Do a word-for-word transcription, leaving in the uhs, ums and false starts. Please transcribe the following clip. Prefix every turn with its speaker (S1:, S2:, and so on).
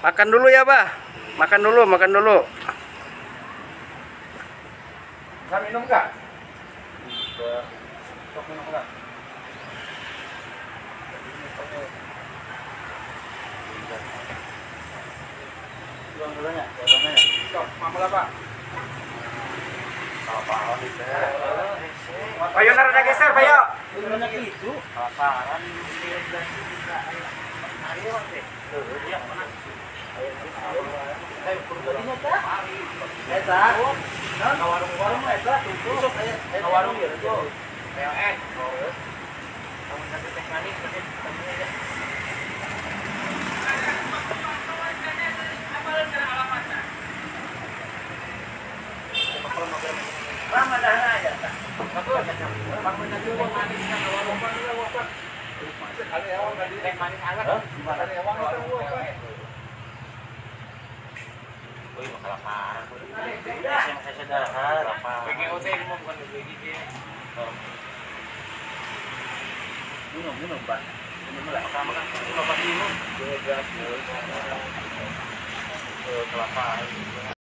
S1: Makan dulu ya, Bah. Makan dulu, makan dulu.
S2: Bisa minum nggak? Sok minum nggak? Jual dulunya, jual dulunya. Sok, mampu lah Pak. Apa-apa gitu. Payo narada geser, Payo. Dulunya gitu. Apa-apaan ini ayo deh. Iya, mana? Ayo, kurang tah. Eta. Ka warung-warung eta tutup. Ka warung ya tuh. P O S. Kamu nanti teh manis aja. Ramadan aja tak. Bangun aja teh manis kan warung warung. Kali awang tadi teh manis hangat. Kali awang itu apa? Woi, masalah parah. Saya saya sadar apa. P G O T ini mau bukan B G G. Minum, minum, Pak. Minum lah. Sama kan kalau pas minum, dua belas, kelapa.